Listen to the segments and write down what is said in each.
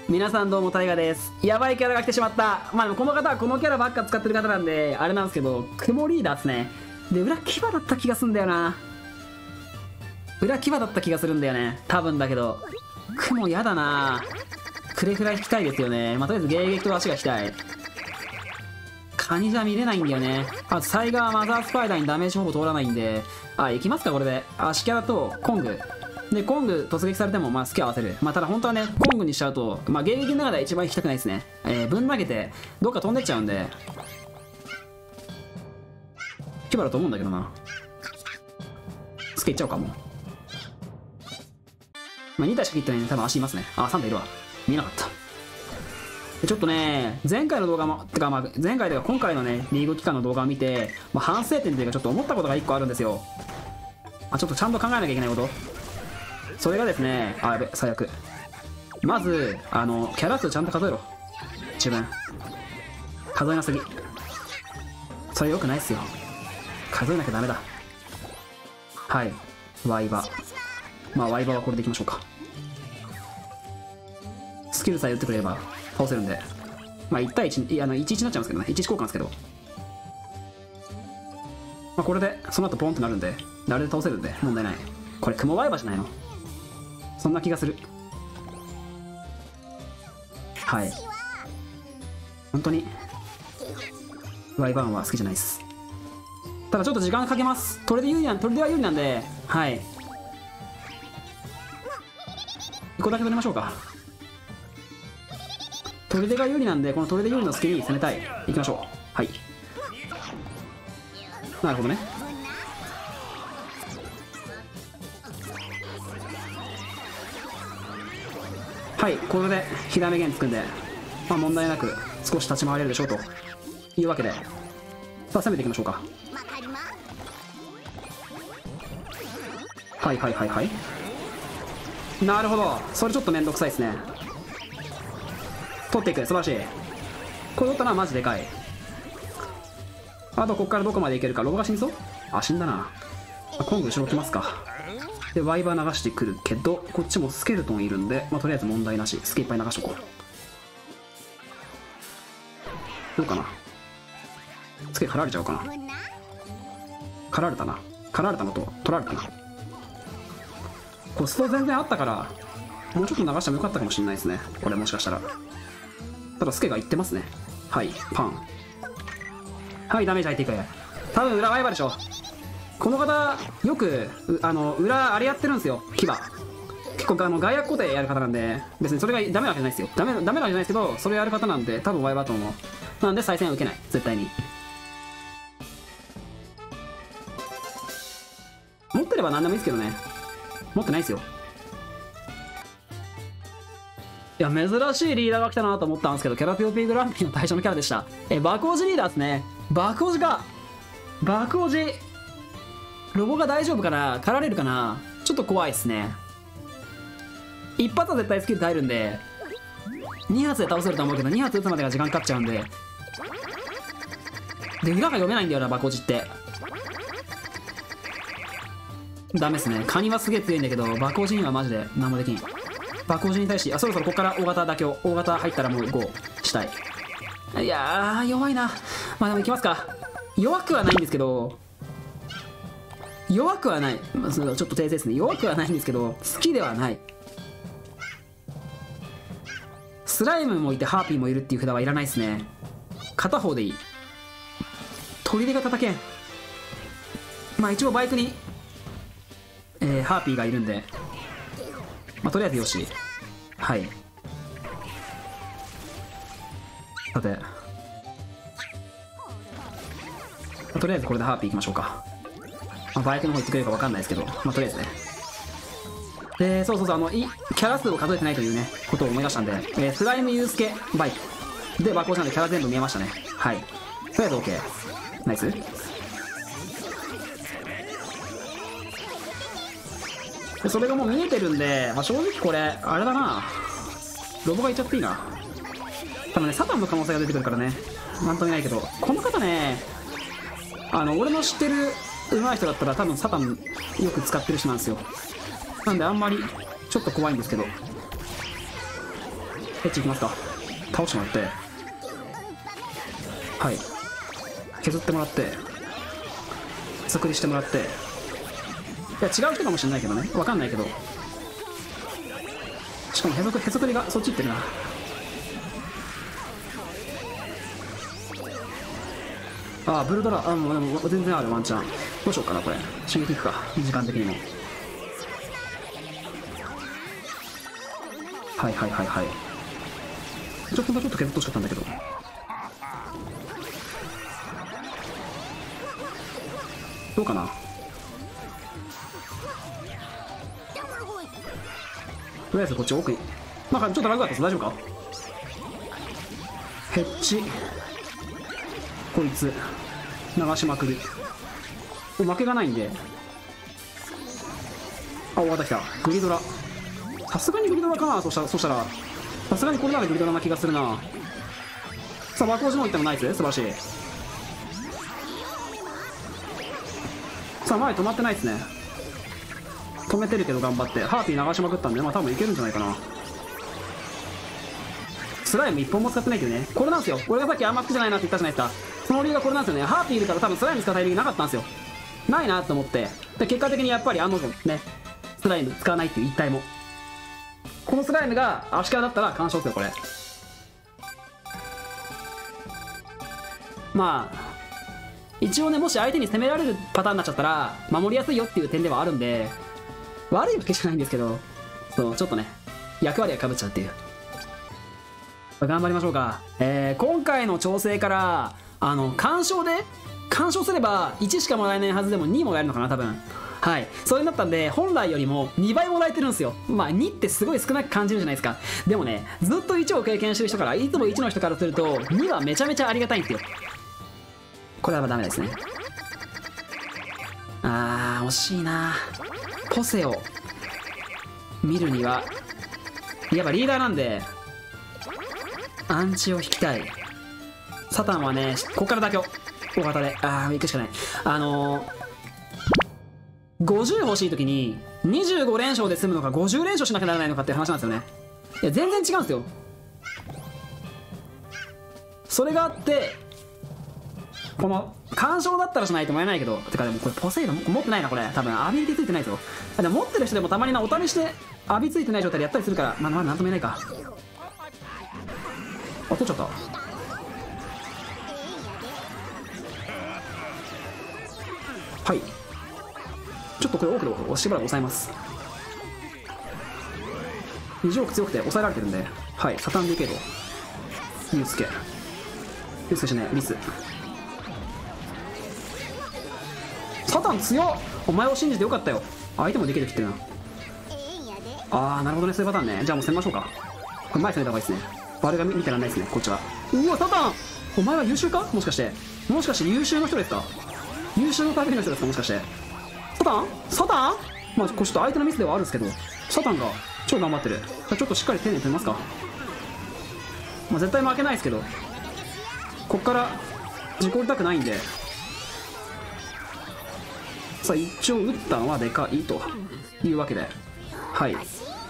皆さんどうも、タイガです。やばいキャラが来てしまった。まあでもこの方はこのキャラばっか使ってる方なんで、あれなんですけど、雲リーダーっすね。で、裏牙だった気がすんだよな。裏牙だった気がするんだよね。多分だけど。雲やだな。クレフライ引きたいですよね。まあとりあえず迎撃と足が引きたい。カニじゃ見れないんだよね。あと、サイガーマザースパイダーにダメージほぼ通らないんで、行きますか、これで。足キャラとコング。で、コング突撃されても、スキ合わせる。ただ本当はね、コングにしちゃうと、迎撃の中では一番引きたくないですね。ぶん投げて、どっか飛んでっちゃうんで。牙だと思うんだけどな。スケいっちゃおうかも。2体しか切ってないんで、多分足いますね。3体いるわ。見えなかった。でちょっとね、前回の動画も、前回というか今回のね、リーグ期間の動画を見て、反省点というかちょっと思ったことが1個あるんですよ。ちょっとちゃんと考えなきゃいけないこと。それがですね、やべ、最悪。まず、キャラ数ちゃんと数えろ。自分。数えなすぎ。それ良くないっすよ。数えなきゃダメだ。はい。ワイバ。ワイバはこれでいきましょうか。スキルさえ打ってくれれば倒せるんで。1対1、1-1になっちゃうんですけどね。1-1交換ですけど。これで、その後ポンってなるんで、誰で倒せるんで、問題ない。これ、雲ワイバじゃないの？そんな気がする。はい。本当に、ワイバーンは好きじゃないです。ただちょっと時間かけます。トレでは有利なんで、はい。1個だけ取りましょうか。トレデが有利なんで、このトレデ有利のスキルに攻めたい。いきましょう。はい。なるほどね。はい、これで火ダメ弦つくんで、問題なく少し立ち回れるでしょうというわけで、さあ攻めていきましょうか。はいはいはいはい。なるほど、それちょっとめんどくさいですね。取っていく、素晴らしい。これ取ったのはマジでかい。あとこっからどこまでいけるか。ロボが死にそう？死んだな。コング後ろ来ますか。でワイバー流してくるけど、こっちもスケルトンいるんで、とりあえず問題なし。スケいっぱい流しとこう。どうかな。スケ狩られちゃうかな。狩られたな。狩られたのと取られたな。コスト全然あったからもうちょっと流してもよかったかもしれないですね、これ。もしかしたら。ただスケがいってますね。はい、パン。はい、ダメージ入っていく。多分裏ワイバーでしょ。この方よく裏あれやってるんですよ。牙結構外野固定やる方なんで、別にそれがダメなわけじゃないですよ。ダメなわけじゃないですけど、それやる方なんで多分ワイバーと思う。なんで再戦は受けない、絶対に。持ってれば何でもいいですけどね。持ってないですよ。いや、珍しいリーダーが来たなと思ったんですけど、キャラピオピーグランプリの対象のキャラでした。爆王子リーダーですね。爆王子か。爆王子ロボが大丈夫かな。狩られるかな。ちょっと怖いっすね。一発は絶対スキル耐えるんで、2発で倒せると思うけど、2発撃つまでが時間かかっちゃうんで。で、裏が読めないんだよな、爆王子って。ダメっすね。カニはすげえ強いんだけど、爆王子にはマジで何もできん。爆王子に対して、そろそろここから大型妥協。大型入ったらもう5したい。いやー、弱いな。でもいきますか。弱くはないんですけど、弱くはない。ちょっと訂正ですね。弱くはないんですけど、好きではない。スライムもいてハーピーもいるっていう札はいらないですね。片方でいい。砦が叩けん。一応バイクに、ハーピーがいるんで、とりあえずよし。はい。さて、とりあえずこれでハーピーいきましょうか。バイクの方行ってくれるか分かんないですけど、とりあえずね。で、そう、キャラ数を数えてないというね、ことを思い出したんで、スライム、ユースケ、バイク。で、爆破したんでキャラ全部見えましたね。はい。とりあえず OK。ナイス。で、それがもう見えてるんで、正直これ、あれだな。ロボがいっちゃっていいな。多分ね、サタンの可能性が出てくるからね。なんともないけど、この方ね、俺の知ってる上手い人だったら多分サタンよく使ってる人なんですよ。なんであんまりちょっと怖いんですけど、 エッチいきますか。倒してもらって、はい、削ってもらって、作りしてもらって、いや違う人かもしれないけどね、わかんないけど、しかもへそくりがそっち行ってるな。ああ、ブルドラ、あ、もうでも全然ある、ワンチャン。どうしようかな、これ。進撃いくか、時間的にも。はいはいはいはい。本当はちょっと削ってほしかったんだけど。どうかな。とりあえずこっち奥に。なんかちょっとラグだった大丈夫か。ヘッジ。こいつ。流しまくる。負けがないんで。あ、終わった来た。グリドラ。さすがにグリドラかな。そしたら。さすがにこれならグリドラな気がするな。さあ、爆光呪文いってもナイス。素晴らしい。さあ、前止まってないですね。止めてるけど頑張って。ハーピー流しまくったんで、まあ多分いけるんじゃないかな。スライム1本も使ってないけどね。これなんですよ。俺がさっきあんま好きじゃないなって言ったじゃないですか。その理由がこれなんですよね。ハーピーいるから多分スライム使うタイミングなかったんですよ。ないなと思って。で、結果的にやっぱり案の定ね、スライム使わないっていう一体も。このスライムがアシカだったら干渉ですよ、これ。まあ、一応ね、もし相手に攻められるパターンになっちゃったら、守りやすいよっていう点ではあるんで、悪いわけじゃないんですけど、そう、ちょっとね、役割が被っちゃうっていう。頑張りましょうか。今回の調整から、干渉すれば1しかもらえないはずでも2もらえるのかな、多分。はい。それになったんで、本来よりも2倍もらえてるんですよ。まあ、2ってすごい少なく感じるじゃないですか。でもね、ずっと1を経験してる人から、いつも1の人からすると、2はめちゃめちゃありがたいんですよ。これはダメですね。惜しいな。ポセを見るには、やっぱリーダーなんで、アンチを引きたい。サタンはね、ここから妥協。大型で。行くしかない。50欲しいときに、25連勝で済むのか、50連勝しなきゃならないのかっていう話なんですよね。いや、全然違うんですよ。それがあって、この、干渉だったらしないともらえないけど、てかでもこれポセイドン持ってないな、これ。多分、アビリティついてないぞ。でも持ってる人でもたまにな、お試しで、アビついてない状態でやったりするから、まあ、なんとも言えないか。取っちゃった。はい。ちょっとこれ多くでしばらく抑えます。二重強くて抑えられてるんで、はい、サタンでいけど。ユウスケしねリス。サタン強っ。お前を信じてよかったよ。相手もできるきってるな。なるほどね、そういうパターンね。じゃあもう攻めましょうか。これ前攻めた方がいいですね。バルが見てらんないですね、こっちは。うわ、サタンお前は優秀か。もしかして優秀の人ですか。優秀のタイプの人ですか、もしかして。サタンまあ、これちょっと相手のミスではあるんですけど、サタンが超頑張ってる。じゃあちょっとしっかり丁寧に取りますか。まあ、絶対負けないですけど、こっから事故りたくないんで。さあ、一応打ったのはでかいというわけで、はい。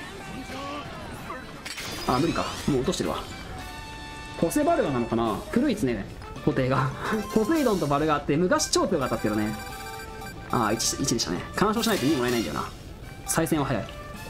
無理か。もう落としてるわ。ポセバルガなのかな。古いっすね、固定が。ポセイドンとバルガって昔超強かったけどね。1でしたね。干渉しないと2もらえないんだよな。再戦は早い。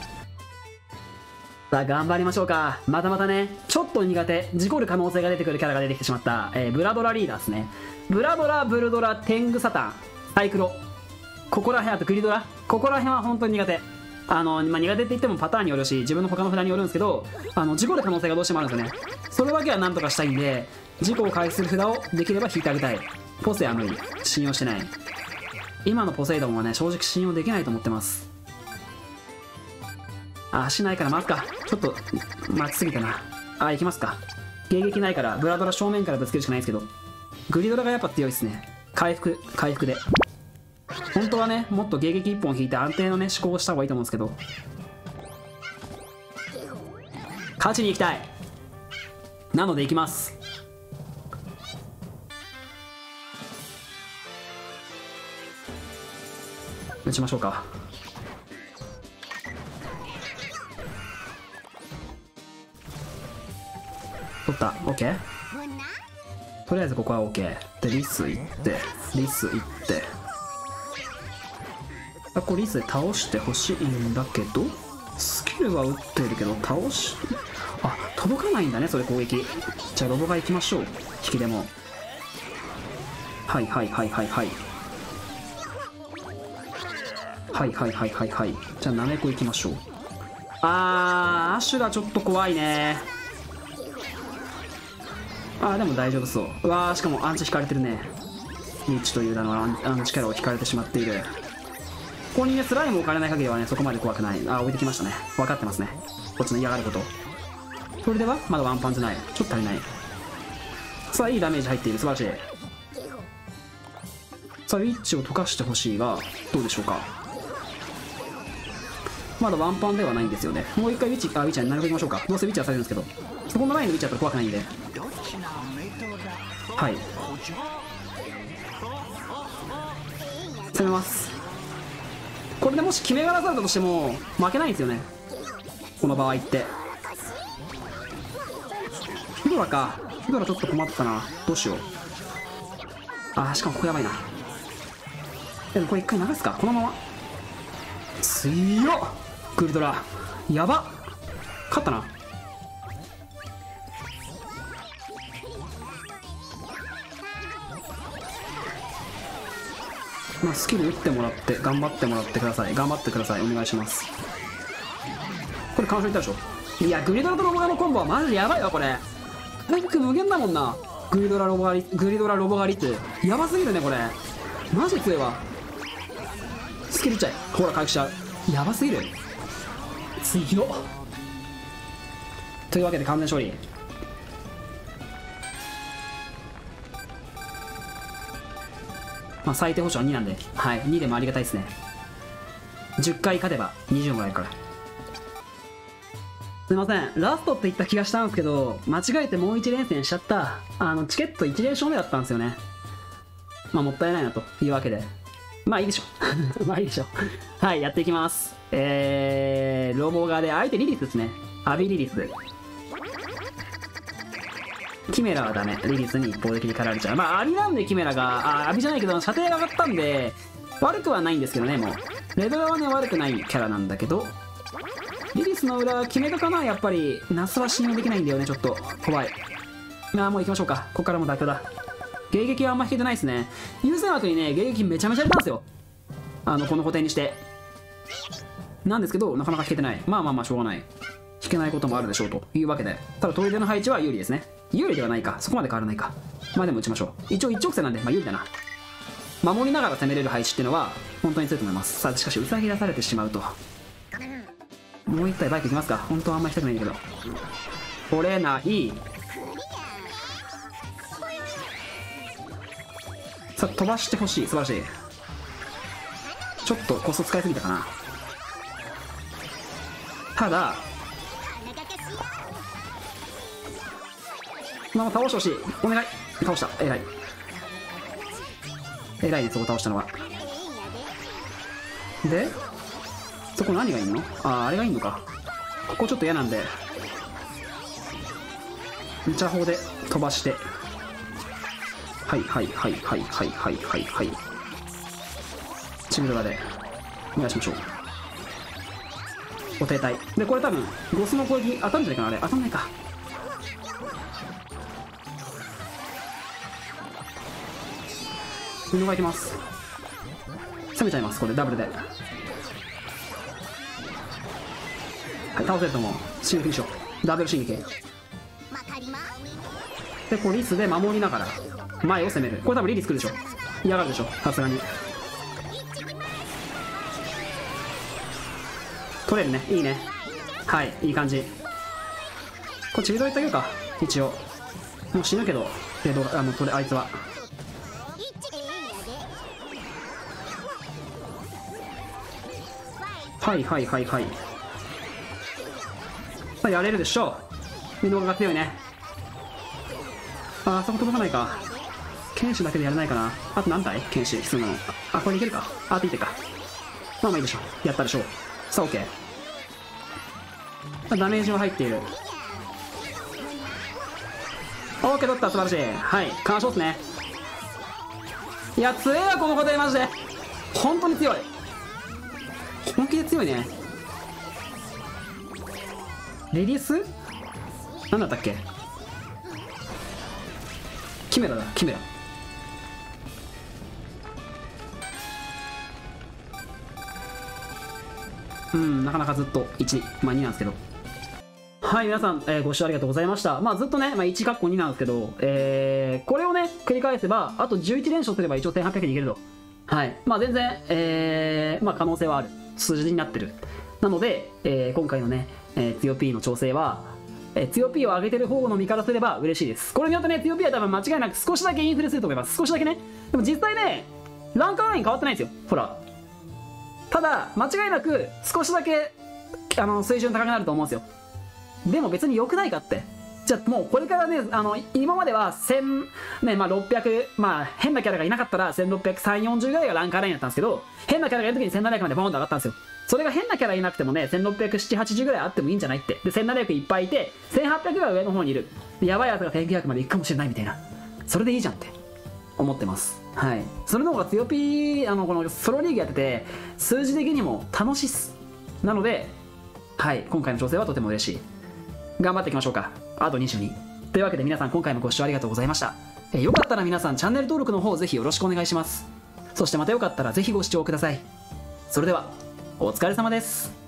さあ、頑張りましょうか。またまたね、ちょっと苦手、事故る可能性が出てくるキャラが出てきてしまった、ブラドラリーダーですね。ブラドラ、ブルドラ、テングサタン、サイクロ。ここら辺、あとグリドラ。ここら辺は本当に苦手。苦手って言ってもパターンによるし、自分の他の札によるんですけど、事故る可能性がどうしてもあるんですよね。それだけはなんとかしたいんで、事故を回避する札をできれば引いてあげたい。ポセは無理。信用してない。今のポセイドンはね、正直信用できないと思ってます。足ないから待つか。ちょっと、待ちすぎたな。行きますか。迎撃ないから、ブラドラ正面からぶつけるしかないんですけど、グリドラがやっぱ強いですね。回復で。本当はね、もっと迎撃1本引いて安定のね、思考をした方がいいと思うんですけど、勝ちに行きたい。なので行きます。打ちましょうか。 OK。 とりあえずここは OK で、リス行ってリス行って、あ、これリスで倒してほしいんだけど、スキルは打ってるけど倒し、あ、届かないんだねそれ攻撃。じゃあロボが行きましょう。引きでもはいはいはいはいはいはいはいはいはいはい。じゃあナメコ行きましょう。アシュラちょっと怖いね。でも大丈夫そう。うわー、しかもアンチ引かれてるね。リッチという名のアンチキャラを引かれてしまっている。ここにねスライムを置かれない限りはねそこまで怖くない。置いてきましたね。分かってますねこっちの嫌がること。それではまだワンパンじゃない。ちょっと足りない。さあいいダメージ入っている。素晴らしい。さあウィッチを溶かしてほしいがどうでしょうか。まだワンパンではないんですよね。もう一回ウィッチ、ウィッチャーになるべくいきましょうか。どうせウィッチャーされるんですけど、そこのラインのウィッチャーだったら怖くないんで、はい、攻めます。これでもし決めがらされたとしても負けないんですよねこの場合って。ヒドラか。ヒドラちょっと困ったな。どうしよう。しかもここやばいな。でもこれ一回流すか。このまま強っ。グルドラやば。勝ったな。スキル打ってもらって頑張ってもらってください。頑張ってください。お願いします。これ完勝いったでしょ。いやグリドラとロボガのコンボはマジでやばいわこれ。なんか無限だもんな。グリドラロボガリってやばすぎるねこれ。マジ強いわ。スキル打っちゃえ。ほら回復しちゃう。やばすぎる。強っ。というわけで完全勝利。最低保証は2なんで、はい、2でもありがたいですね。10回勝てば20もらえるから。すいません、ラストって言った気がしたんですけど、間違えてもう1連戦しちゃった。チケット1連勝目だったんですよね。もったいないなというわけで。いいでしょ。いいでしょ。はい、やっていきます。ロボ側で、相手リリスですね。アビリリス。キメラはダメ。リリスに一方的に狩られちゃう。アビなんでキメラが、アビじゃないけど、射程が上がったんで、悪くはないんですけどね、もう。レドラはね、悪くないキャラなんだけど、リリスの裏、決めたかなやっぱり、ナスは信用できないんだよね、ちょっと。怖い。もう行きましょうか。ここからも妥協だ。迎撃はあんま引けてないですね。優先枠にね、迎撃めちゃめちゃ入れたんですよ。この補填にして。なんですけど、なかなか引けてない。しょうがない。引けないこともあるでしょうというわけで。ただ、砦の配置は有利ですね。有利ではないか。そこまで変わらないか。でも打ちましょう。一応一直線なんで、有利だな。守りながら攻めれる配置っていうのは、本当に強いと思います。さあ、しかし、ウサギ出されてしまうと。もう一体バイクいきますか。本当はあんまり行きたくないんだけど。取れない。さあ、飛ばしてほしい。素晴らしい。ちょっとコスト使いすぎたかな。ただ、倒してほしい。お願い。倒した。偉い。偉いね、そこ倒したのは。で、そこ何がいんの？あれがいんのか。ここちょっと嫌なんで、無茶砲で飛ばして。はいはいはいはいはいはいはいはい。チグルガでお願いしましょう。お停滞で、これ多分ゴスの攻撃当たるんじゃないかな。あれ当たんないか。布がいきます。攻めちゃいます。これダブルで、はい、倒せると思う。進撃でしょ。ダブル進撃で、こうリスで守りながら前を攻める。これ多分リリース来るでしょ。嫌がるでしょ、さすがに。取れるね。いいね。はい、いい感じ。これチビドリってあげるか。一応もう死ぬけど、あいつははいはいはいはい。やれるでしょう。ミノが強いね。そこ届かないか。剣士だけでやれないかな。あと何体剣士必要なの。これいけるか。いいか。いいでしょう。やったでしょう。さあ OK。ダメージは入っている。 オーケー、取った。素晴らしい。はい、完勝っすね。いや、強えわこの答えマジで。本当に強い。本気で強いね。レディースなんだったっけ。キメラだ、キメラ。なかなかずっと1、まあ2なんですけど。はい、皆さん、ご視聴ありがとうございました。まあずっとね、1かっこ2なんですけど、これをね、繰り返せば、あと11連勝すれば一応1800にいけると。はい。まあ全然、まあ可能性はある数字になってる。なので、今回のね、強 P の調整は、強 P を上げてる方の身からすれば嬉しいです。これによってね、強 P は多分間違いなく少しだけインフレすると思います。少しだけね。でも実際ね、ランカーライン変わってないんですよ。ほら。ただ、間違いなく少しだけ、水準高くなると思うんですよ。でも別に良くないかって。じゃあもうこれからね、今までは1000、ね、まあ600、まあ変なキャラがいなかったら1630、40ぐらいがランカーラインだったんですけど、変なキャラがいる時に1700までボーンと上がったんですよ。それが変なキャラいなくてもね、1670、80ぐらいあってもいいんじゃないって。で、1700いっぱいいて、1800が上の方にいる。やばいやつが1900まで行くかもしれないみたいな。それでいいじゃんって思ってます。はい。それの方が強 P、このソロリーグやってて、数字的にも楽しいっす。なので、はい、今回の調整はとても嬉しい。頑張っていきましょうか。あと22。というわけで皆さん今回もご視聴ありがとうございました。よかったら皆さんチャンネル登録の方ぜひよろしくお願いします。そしてまたよかったらぜひご視聴ください。それでは、お疲れ様です。